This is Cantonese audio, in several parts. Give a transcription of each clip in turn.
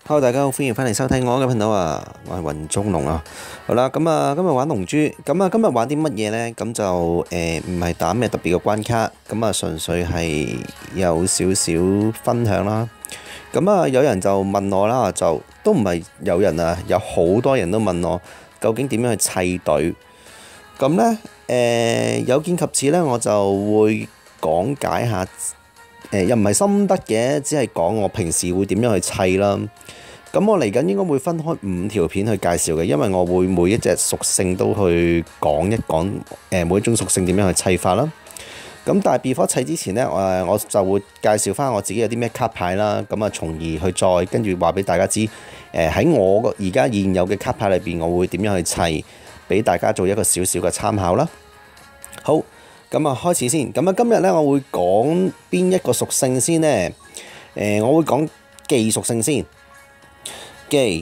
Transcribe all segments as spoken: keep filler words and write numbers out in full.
Hello，大家好，歡迎翻嚟收睇我嘅頻道啊！我係雲中龍啊。好啦，咁啊，今日玩龍珠，咁啊，今日玩啲乜嘢呢？咁就誒唔係打咩特別嘅關卡，咁啊純粹係有少少分享啦。咁啊，有人就問我啦，就都唔係有人啊，有好多人都問我究竟點樣去砌隊。咁呢，誒有見及此呢，我就會講解下。誒又唔係心得嘅，只係講我平時會點樣去砌啦。咁我嚟緊應該會分開五條片去介紹嘅，因為我會每一隻屬性都去講一講，誒每一種屬性點樣去砌法啦。咁但係 before 砌之前呢，誒我就會介紹翻我自己有啲咩卡牌啦。咁啊，從而去再跟住話俾大家知，誒喺我個而家現有嘅卡牌裏邊，我會點樣去砌，俾大家做一個少少嘅參考啦。好。咁啊，開始先。咁啊，今日咧，我會講邊一個屬性先呢？誒、呃，我會講技屬性先。技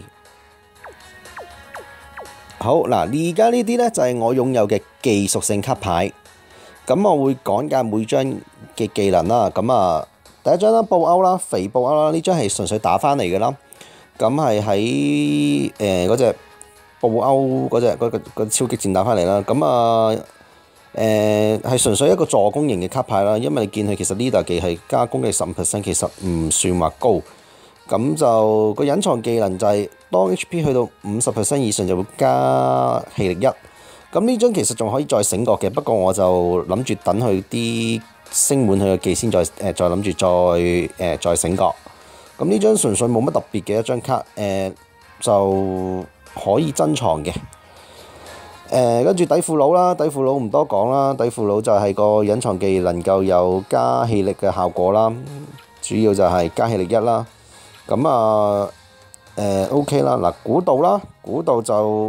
好嗱，而家呢啲咧就係我擁有嘅技屬性卡牌。咁我會講解每張嘅技能啦。咁啊，第一張啦，布歐啦，肥布歐啦，呢張係純粹打翻嚟嘅啦。咁係喺誒嗰隻布歐嗰隻嗰個個超級戰打翻嚟啦。咁啊〜誒係純粹一個助攻型嘅卡牌啦，因為你見佢其實 leader 技係加攻擊十五 percent， 其實唔算話高。咁就個隱藏技能就係當 H P 去到五十 percent 以上就會加氣力一。咁呢張其實仲可以再醒覺嘅，不過我就諗住等佢啲升滿佢嘅技先再誒再諗住再誒、呃、再醒覺。咁呢張純粹冇乜特別嘅一張卡，誒、呃、就可以珍藏嘅。誒跟住底褲佬啦，底褲佬唔多講啦，底褲佬就係個隱藏技能夠有加氣力嘅效果啦，主要就係加氣力一啦。咁啊誒 OK 啦，嗱估到啦，估到就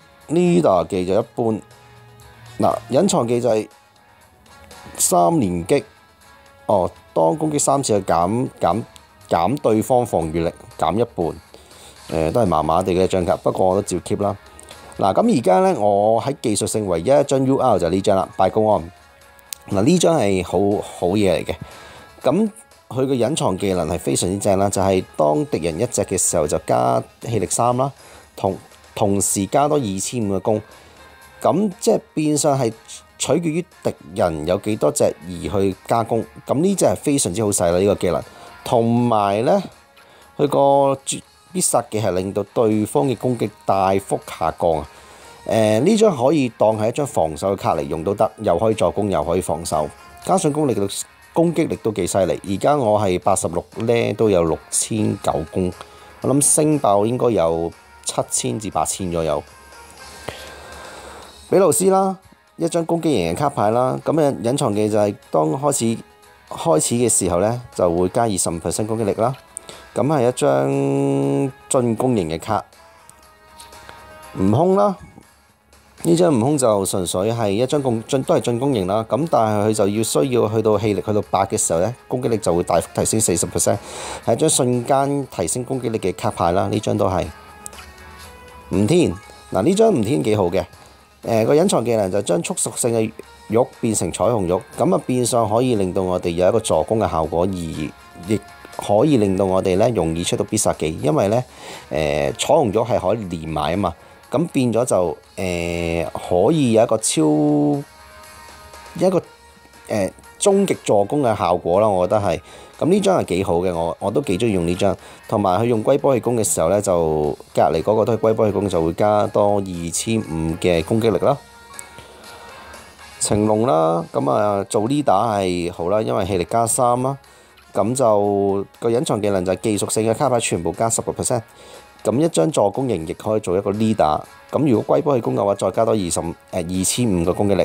leader 技就一般。嗱隱藏技就係三連擊，哦當攻擊三次就減減減對方防禦力減一半，誒、呃、都係麻麻地嘅一張卡，不過我都照 keep 啦。嗱咁而家咧，我喺技術性唯一一張 U R 就係呢張啦，拜高安。嗱呢張係好好嘢嚟嘅，咁佢個隱藏技能係非常之正啦，就係、是、當敵人一隻嘅時候就加氣力三啦，同同時加多二千五嘅攻，咁即係變相係取決於敵人有幾多隻而去加攻，咁呢隻係非常之好使啦呢個技能，同埋咧佢個必殺技係令到對方嘅攻擊大幅下降啊！誒呢張可以當係一張防守嘅卡嚟用都得，又可以助攻又可以防守，加上攻力嘅攻擊力都幾犀利。而家我係八十六咧，都有六千九攻，我諗升爆應該有七千至八千左右。比魯斯啦，一張攻擊型嘅卡牌啦，咁嘅隱藏技就係當開始開始嘅時候咧，就會加二十五 percent 攻擊力啦。咁係一張進攻型嘅卡，悟空啦，呢張悟空就純粹係一張攻進都係進攻型啦。咁但係佢就要需要去到氣力去到八嘅時候咧，攻擊力就會大幅提升四十 percent， 係一張瞬間提升攻擊力嘅卡牌啦。呢張都係悟天，嗱呢張悟天幾好嘅，誒個隱藏技能就將速屬性嘅玉變成彩虹玉，咁啊變相可以令到我哋有一個助攻嘅效果，而亦可以令到我哋咧容易出到必殺技，因為咧誒、呃、彩虹玉係可以連埋啊嘛，咁變咗就誒、呃、可以有一個超一個誒、呃、終極助攻嘅效果啦，我覺得係。咁呢張係幾好嘅，我我都幾中意用呢張，同埋佢用龜波氣功嘅時候咧，就隔離嗰個都係龜波氣功，就會加多二千五嘅攻擊力啦。晴龍啦，咁啊做 leader 係好啦，因為氣力加三啦。咁就個隱藏技能就係技術性嘅卡牌全部加十個 percent， 咁一張助攻型亦可以做一個 leader。咁如果龜波氣功嘅話，再加多二十誒二千五嘅攻擊力。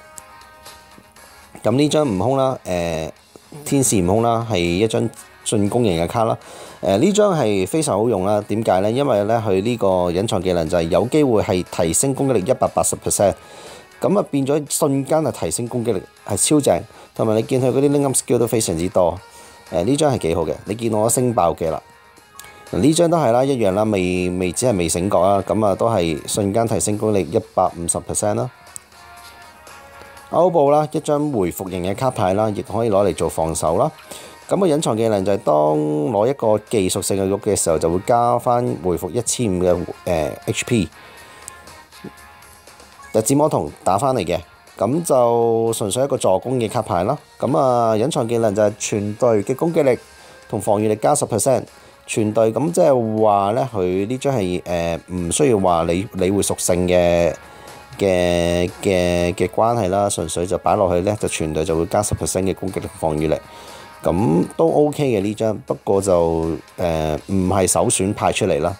咁呢張悟空啦，誒、呃、天使悟空啦，係一張進攻型嘅卡啦。誒呢張係非常好用啦。點解呢？因為咧佢呢個隱藏技能就係有機會係提升攻擊力一百八十 percent。咁啊變咗瞬間係提升攻擊力係超正，同埋你見佢嗰啲 link up skill 都非常之多。誒呢張係幾好嘅，你見我升爆嘅啦。呢張都係啦，一樣啦，未未只係未醒覺啦，咁啊都係瞬間提升攻擊力一百五十 percent 啦。歐布啦，一張回復型嘅卡牌啦，亦可以攞嚟做防守啦。咁咁個隱藏技能就係當攞一個技術性嘅玉嘅時候，就會加翻回復一千五嘅誒 H P。日子魔童打翻嚟嘅，咁就純粹一個助攻嘅卡牌啦。咁啊，隱藏技能就係全隊嘅攻擊力同防禦力加十 percent。全隊咁即係話咧，佢呢張係誒唔需要話你理會屬性嘅嘅嘅嘅關係啦，純粹就擺落去咧，就全隊就會加十 percent 嘅攻擊力同防禦力。咁都 OK 嘅呢張，不過就誒唔係首選派出嚟啦。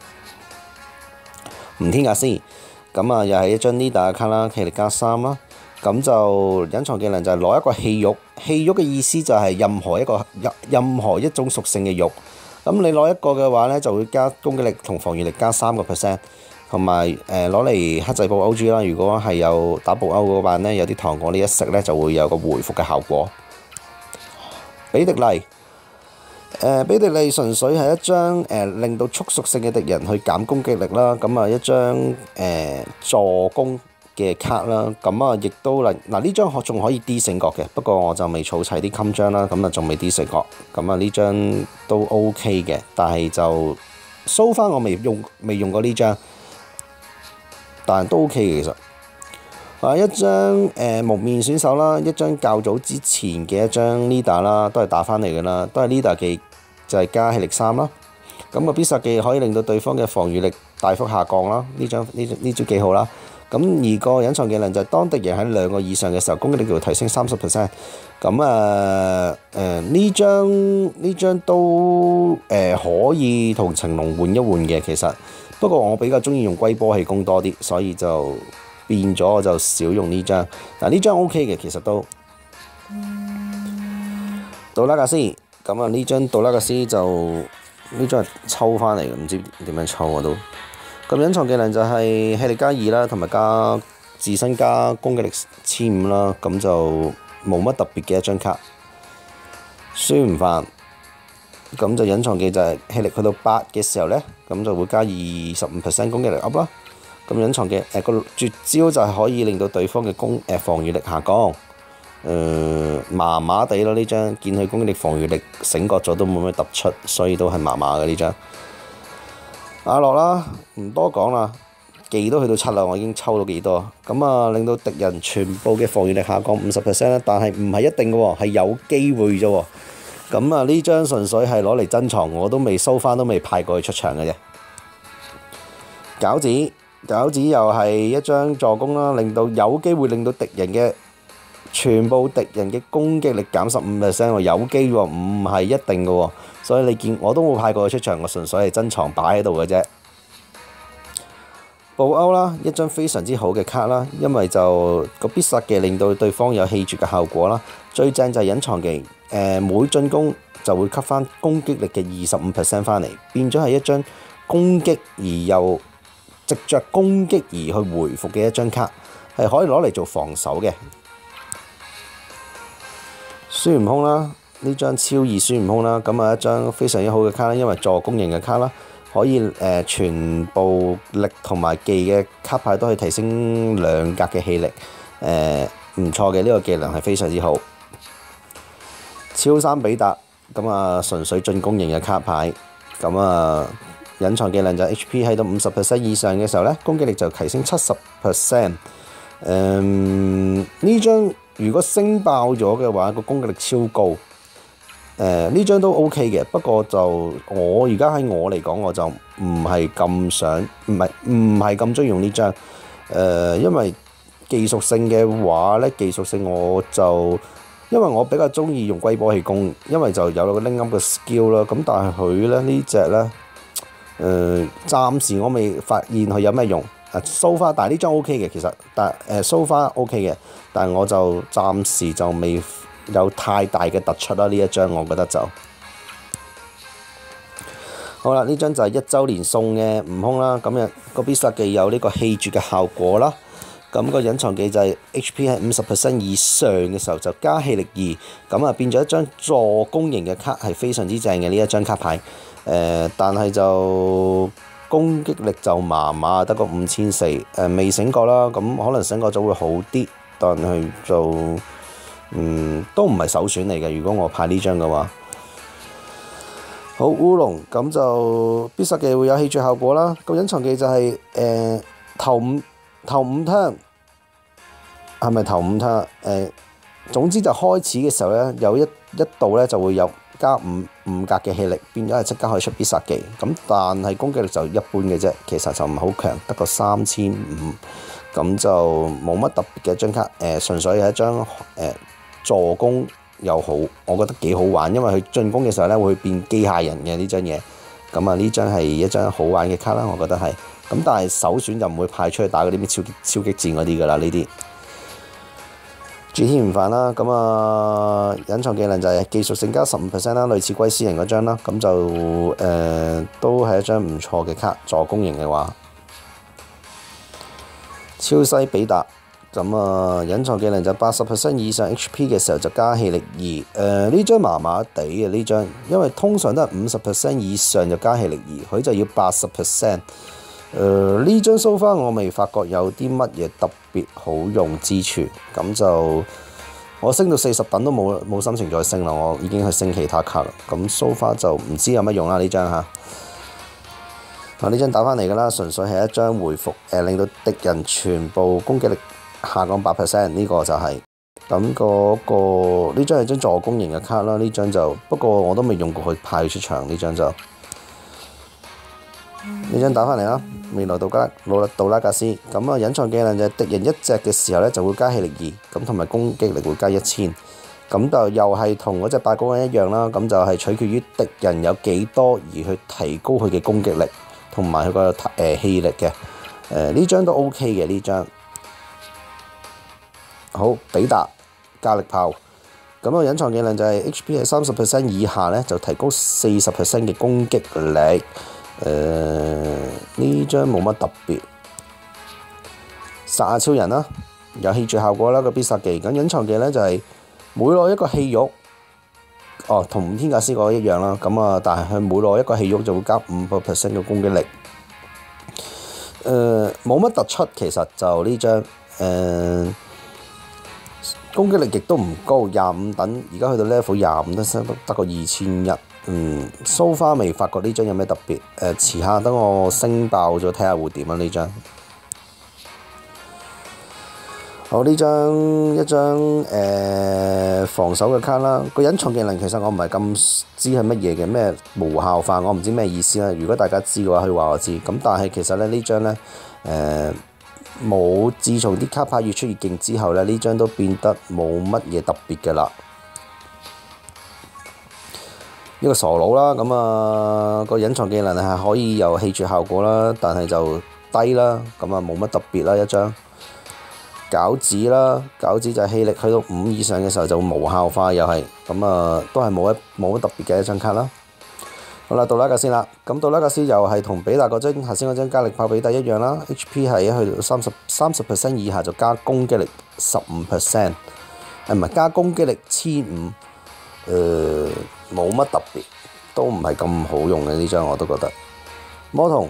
吳天格斯，咁啊又係一張 leader 嘅卡啦，氣力加三啦。咁就隱藏技能就係攞一個氣玉，氣玉嘅意思就係任何一個任任何一種屬性嘅玉。咁你攞一個嘅話咧，就會加攻擊力同防禦力加三個 percent， 同埋誒攞嚟克制布歐豬啦。如果係有打布歐嗰版咧，有啲糖果呢一食咧，就會有個回復嘅效果。比迪利，誒、呃、比迪利純粹係一張誒、呃、令到速屬性嘅敵人去減攻擊力啦。咁啊一張誒、呃、助攻嘅卡啦，咁啊亦都嗱嗱呢張仲可以 D 勝角嘅，不過我就未儲齊啲襟章啦，咁啊仲未 D 勝角，咁啊呢張都 OK 嘅，但係就 so far 我未用未用過呢張，但係都 OK 嘅其實。啊一張誒、呃、蒙面選手啦，一張較早之前嘅一張 leader 啦，都係打翻嚟㗎啦，都係 leader 技就係加氣力三啦。咁個必殺技可以令到對方嘅防禦力大幅下降啦，呢張呢呢招幾好啦。咁而個隱藏技能就係當敵人喺兩個以上嘅時候，攻擊力就會提升三十 percent。咁啊誒呢張呢張都誒、呃、可以同情龍換一換嘅其實，不過我比較中意用龜波氣功多啲，所以就變咗我就少用呢張。嗱呢張 OK 嘅其實都。杜拉格斯，咁啊呢張杜拉格斯就呢張係抽翻嚟嘅，唔知點樣抽我都。咁隱藏技能就係氣力加二啦，同埋加自身加攻擊力千五啦，咁就冇乜特別嘅一張卡。孫悟飯，咁就隱藏技就係氣力去到八嘅時候咧，咁就會加二十五 percent 攻擊力 up 啦。咁隱藏嘅誒個絕招就係可以令到對方嘅攻誒、呃、防禦力下降。誒麻麻地咯呢張，見佢攻擊力防禦力醒覺咗都冇咩突出，所以都係麻麻嘅呢張。阿樂啦，唔多講啦，技都去到七啦，我已經抽到幾多，咁啊令到敵人全部嘅防禦力下降五十 percent 啦，但係唔係一定嘅喎，係有機會啫喎。咁啊呢張純粹係攞嚟珍藏，我都未收翻，都未派過去出場嘅啫。餃子，餃子又係一張助攻啦，令到有機會令到敵人嘅全部敵人嘅攻擊力減十五 percent 喎，有機喎，唔係一定嘅喎。所以你見我都冇派過佢出場，我純粹係珍藏擺喺度嘅啫。布歐啦，一張非常之好嘅卡啦，因為就個必殺技令到對方有氣絕嘅效果啦。最正就係隱藏技，誒每進攻就會吸翻攻擊力嘅二十五 percent 翻嚟，變咗係一張攻擊而又藉着攻擊而去回復嘅一張卡，係可以攞嚟做防守嘅。孫悟空啦。呢張超易孫悟空啦，咁啊一張非常之好嘅卡啦，因為助攻型嘅卡啦，可以誒、呃、全部力同埋技嘅卡牌都可以提升兩格嘅氣力，誒唔錯嘅呢個技能係非常之好。超三比達，咁啊純粹進攻型嘅卡牌，咁啊隱藏技能就 H P 喺到五十 percent 以上嘅時候咧，攻擊力就提升七十 percent。誒呢張如果升爆咗嘅話，個攻擊力超高。誒呢張都 OK 嘅，不過就我而家喺我嚟講，我就唔係咁想，唔係唔係咁中意用呢張。誒、呃，因為技術性嘅話咧，技術性我就因為我比較中意用龜波氣功，因為就有個拎 up 嘅 skill 啦。咁但係佢咧呢隻咧，誒、呃、暫時我未發現佢有咩用。誒 so far，但係呢張 OK 嘅其實，但誒 so far OK 嘅，但係我就暫時就未有太大嘅突出啦，呢一張我覺得就好啦。呢張就係一週年送嘅悟空啦，咁樣個必殺技有呢個氣絕嘅效果啦。咁、個隱藏技就係 H P 喺五十 percent 以上嘅時候就加氣力二，咁啊變咗一張助攻型嘅卡，係非常之正嘅呢一張卡牌。誒、呃，但係就攻擊力就麻麻，得個五千四，誒未醒覺啦，咁可能醒覺咗會好啲，但係就嗯，都唔係首選嚟嘅。如果我派呢張嘅話， 好烏龍咁就必殺技會有氣住效果啦。個隱藏技就係、是、誒、呃、頭五頭五 turn 係咪頭五 turn 誒、呃？總之就開始嘅時候咧，有一一度咧就會有加五五格嘅氣力，變咗係即刻可以出必殺技。咁但係攻擊力就一般嘅啫，其實就唔係好強，得個三千五，咁就冇乜特別嘅一張卡。誒、呃，純粹係一張誒、呃、助攻。又好，我覺得幾好玩，因為佢進攻嘅時候咧會變機械人嘅呢張嘢，咁啊呢張係一張好玩嘅卡啦，我覺得係。咁但係首選就唔會派出去打嗰啲咩超超擊戰嗰啲噶啦，呢啲。住天唔煩啦，咁啊隱藏技能就係技術性加十五 percent 啦，類似龜斯人嗰張啦，咁就誒、呃、都係一張唔錯嘅卡，助攻型嘅話。超西比達。咁啊，隱藏技能就八十 percent 以上 H P 嘅時候就加氣力二。誒呢張麻麻地嘅呢張，因為通常都係五十 percent 以上就加氣力二，佢就要八十 percent。誒呢張 so far 我未發覺有啲乜嘢特別好用之處，咁就我升到四十等都冇冇心情再升啦，我已經去升其他卡啦。咁 so far 就唔知有乜用啦呢張嚇。啊呢張打翻嚟㗎啦，純粹係一張回復，誒、呃、令到敵人全部攻擊力下降八 percent， 呢個就係咁嗰個呢張係張助攻型嘅卡啦。呢張就不過我都未用過去派出場，呢張就呢張打翻嚟啦。未來杜加魯勒杜拉格斯咁啊，隱藏技能就係敵人一隻嘅時候咧就會加氣力二，咁同埋攻擊力會加一千，咁就又係同嗰隻八高人一樣啦。咁就係取決於敵人有幾多而去提高佢嘅攻擊力同埋佢個誒氣力嘅。誒呢張都 OK 嘅呢張。好，比達加力炮，咁啊隱藏技能就係 H P 係三十 percent 以下咧，就提高四十 percent 嘅攻擊力。誒呢張冇乜特別，殺下超人啦，有氣住效果啦個必殺技。咁隱藏技咧就係每攞一個氣肉，哦同五天格斯嗰個一樣啦。咁啊，但係佢每攞一個氣肉就會加五個 percent 嘅攻擊力。誒冇乜突出，其實就呢張誒。呃攻擊力亦都唔高，廿五等，而家去到 level 廿五都得得個二千一。嗯 so far 未發覺呢張有咩特別。誒、呃，遲下等我升爆咗睇下會點啊呢張。好，呢張一張誒、呃、防守嘅卡啦。個隱藏技能其實我唔係咁知係乜嘢嘅，咩無效化我唔知咩意思啦。如果大家知嘅話，可以話我知。咁但係其實咧呢張咧誒。呃冇，自從啲卡牌越出越勁之後咧，呢張都變得冇乜嘢特別嘅啦。一個傻佬啦，咁啊個隱藏技能係可以有氣住效果啦，但係就低啦，咁啊冇乜特別啦一張。餃子啦，餃子就係氣力去到五以上嘅時候就無效化，又係咁啊，都係冇一冇乜特別嘅一張卡啦。好啦，杜拉格斯啦，咁杜拉格斯又係同比達嗰張頭先嗰張加力炮比達一樣啦。H P 係一去到三十三十 percent 以下就加攻擊力十五 percent， 誒唔係加攻擊力千五，誒冇乜特別，都唔係咁好用嘅呢張我都覺得。魔童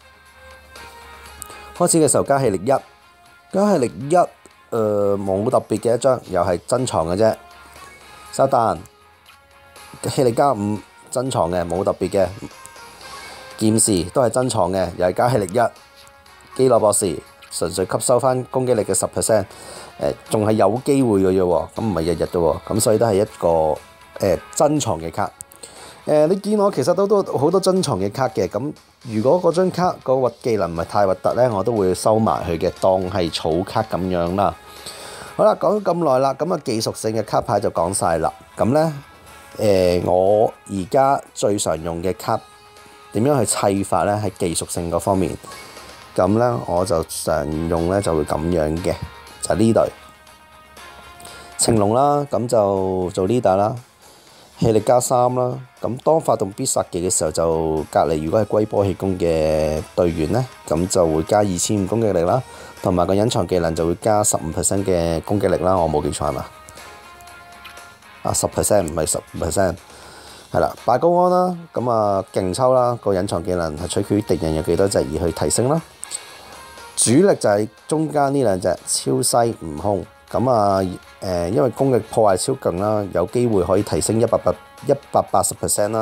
開始嘅時候加氣力一，加氣力一，誒冇特別嘅一張，又係珍藏嘅啫。撒旦氣力加五。珍藏嘅冇特別嘅，劍士都係珍藏嘅，又係加氣力一。基洛博士純粹吸收翻攻擊力嘅十 percent， 誒仲係有機會嘅啫喎，咁唔係日日嘅喎，咁所以都係一個誒、呃、珍藏嘅卡。誒、呃、你見我其實都都好多珍藏嘅卡嘅，咁如果嗰張卡個核技能唔係太核突咧，我都會收埋佢嘅，當係草卡咁樣啦。好啦，講咗咁耐啦，咁啊技術性嘅卡牌就講晒啦，咁咧。誒、呃，我而家最常用嘅卡點樣去砌法咧？喺技術性嗰方面，咁咧我就常用咧就會咁樣嘅，就係呢隊青龍啦，咁就做 leader 啦，氣力加三啦。咁當發動必殺技嘅時候，就隔離如果係龜波氣功嘅隊員咧，咁就會加二千五攻擊力啦，同埋個隱藏技能就會加十五 percent 嘅攻擊力啦。我冇記錯係嘛？啊，十 percent 唔係十五 percent， 係啦，拜高安啦，咁啊勁抽啦，個隱藏技能係取決於敵人有幾多隻而去提升啦。主力就係中間呢兩隻超西悟空，咁啊誒，因為攻擊破壞超勁啦，有機會可以提升一百八一百八十 percent 啦。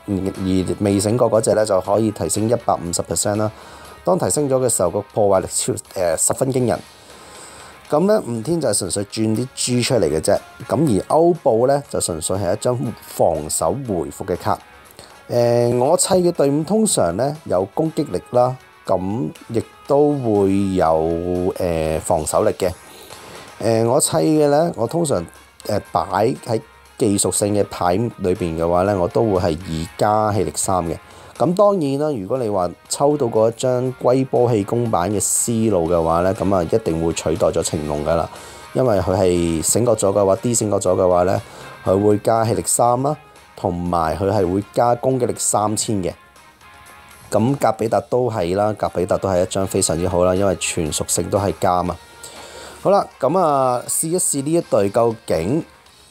而未醒覺嗰隻咧就可以提升一百五十 percent 啦。當提升咗嘅時候，個破壞力超誒、呃、十分驚人。咁咧，吳天就係純粹轉啲豬出嚟嘅啫。咁而歐布咧就純粹係一張防守回復嘅卡。誒、呃，我砌嘅隊伍通常咧有攻擊力啦，咁亦都會有誒、呃、防守力嘅。誒、呃，我砌嘅咧，我通常誒擺喺技術性嘅牌裏邊嘅話咧，我都會係二加氣力三嘅。咁當然啦，如果你話抽到嗰一張龜波氣功版嘅思路嘅話咧，咁啊一定會取代咗晴龍噶啦，因為佢係醒覺咗嘅話 ，D 醒覺咗嘅話咧，佢會加氣力三啦，同埋佢係會加攻擊力三千嘅。咁格比達都係啦，格比達都係一張非常之好啦，因為全屬性都係加啊嘛。好啦，咁啊試一試呢一隊究竟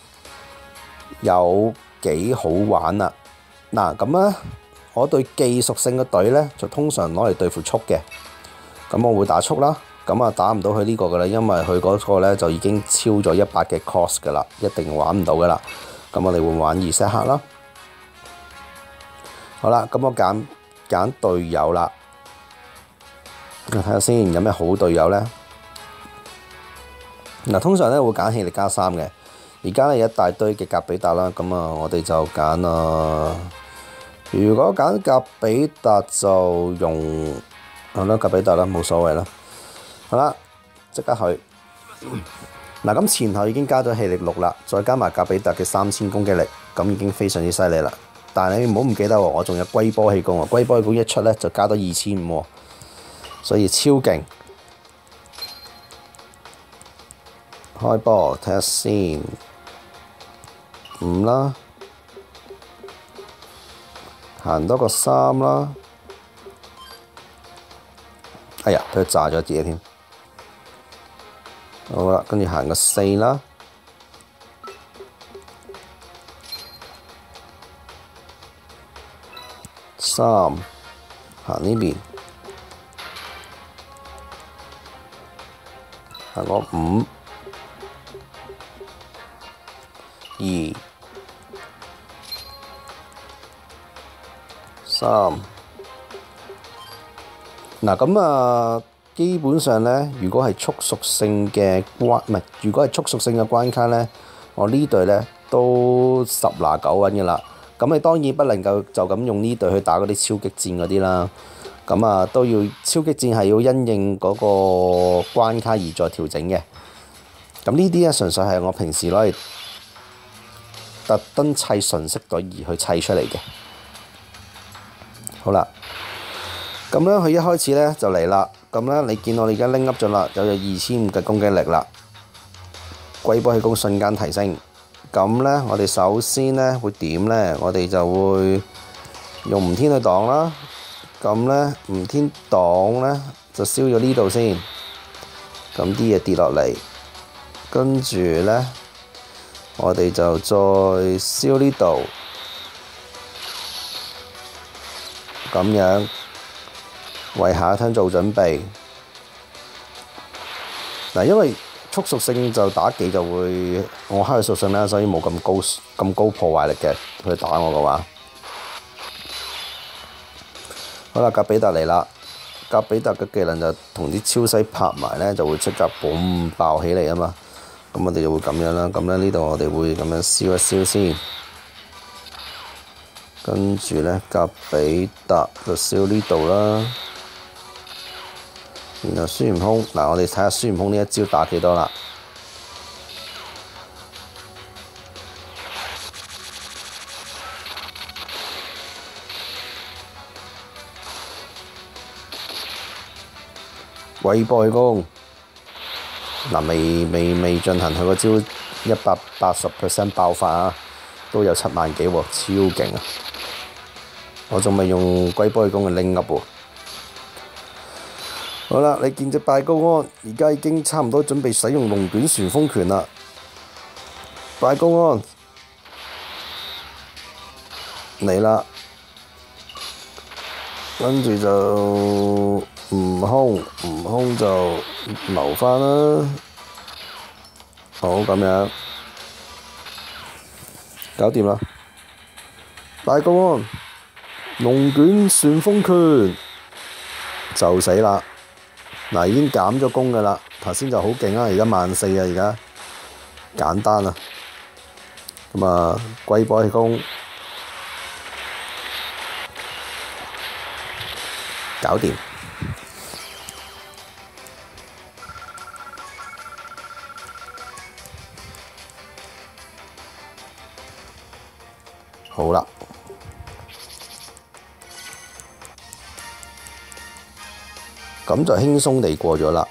有幾好玩啦。嗱，咁啊〜我對技屬性嘅隊咧，就通常攞嚟對付速嘅，咁我會打速啦，咁啊打唔到佢呢個噶啦，因為佢嗰個咧就已經超咗一百嘅 cost 噶啦，一定玩唔到噶啦。咁我哋會玩二 set 客啦。好啦，咁我揀揀隊友啦，睇下先有咩好隊友咧。嗱，通常咧會揀氣力加三嘅，而家咧有一大堆嘅格比達啦，咁啊我哋就揀啊。如果揀格比達就用好啦，格比達啦，冇所謂啦。好啦，即刻去。嗱，咁前後已經加咗氣力六啦，再加埋格比達嘅三千攻擊力，咁已經非常之犀利啦。但係你唔好唔記得喎，我仲有龜波氣功喎，龜波氣功一出咧就加多二千五喎，所以超勁。開波睇下先，五啦。行多個三啦，哎呀，佢炸咗自己添。好啦，跟住行個四啦，三行呢邊，行個五二。三嗱，咁啊，基本上咧，如果係速屬性嘅關，唔係，如果係速屬性嘅關卡咧，我呢隊咧都十拿九穩嘅啦。咁你當然不能夠就咁用呢隊去打嗰啲超擊戰嗰啲啦。咁啊，都要超擊戰係要因應嗰個關卡而再調整嘅。咁呢啲咧純粹係我平時攞嚟特登砌純色隊而去砌出嚟嘅。好啦，咁咧佢一開始咧就嚟啦，咁咧你見我哋而家拎 up 咗啦，有咗二千五嘅攻擊力啦，龜波氣功瞬間提升。咁咧我哋首先咧會點咧？我哋就會用吳天去擋啦。咁咧吳天擋咧就燒咗呢度先，咁啲嘢跌落嚟，跟住咧我哋就再燒呢度。咁樣為下一turn做準備。嗱，因為速屬性就打技就會我黑佢屬性啦，所以冇咁高咁高破壞力嘅去打我嘅話。好啦，格比達嚟啦，格比達嘅技能就同啲超西拍埋咧，就會即刻 boom 爆起嚟啊嘛。咁我哋就會咁樣啦。咁咧呢度我哋會咁樣燒一燒先。跟住咧，格比達就燒呢度啦，然後孫悟空，嗱我哋睇下孫悟空呢一招打幾多啦。龜波氣功，嗱未未未進行佢個招一百八十 percent 爆發啊，都有七萬幾喎，超勁啊！我仲未用龜波氣功去拎 up 喎。好啦，你見隻拜高安，而家已經差唔多準備使用龍捲旋風拳啦。拜高安嚟啦，跟住就悟空，悟空就留返啦。好，咁樣搞掂啦。 大個喎，龍捲旋風拳就死啦！嗱，已經減咗攻噶啦，頭先就好勁啊，而家萬四啊，而家簡單啊，咁啊龜波氣功搞掂，好啦。咁就輕鬆地過咗啦。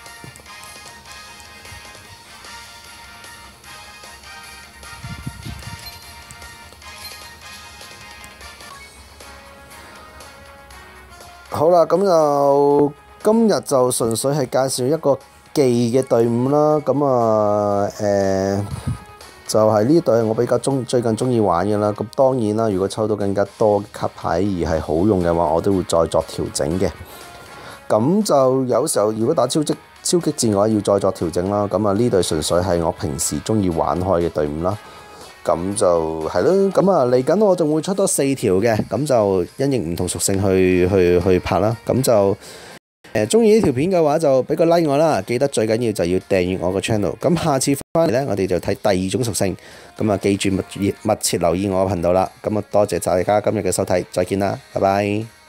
好啦，咁就今日就純粹係介紹一個技嘅隊伍啦。咁啊，誒、呃、就係呢隊我比較中最近中意玩嘅啦。咁當然啦，如果抽到更加多卡牌而係好用嘅話，我都會再作調整嘅。咁就有時候如果打超擊超擊戰嘅話，要再作調整啦。咁啊呢隊純粹係我平時中意玩開嘅隊伍啦。咁就係咯。咁啊嚟緊我仲會出多四條嘅，咁就因應唔同屬性去去去拍啦。咁就誒中意呢條片嘅話就俾個 like 我啦。記得最緊要就要訂閱我個 channel。咁下次翻嚟呢，我哋就睇第二種屬性。咁啊記住密密切留意我個頻道啦。咁啊多謝大家今日嘅收睇，再見啦，拜拜。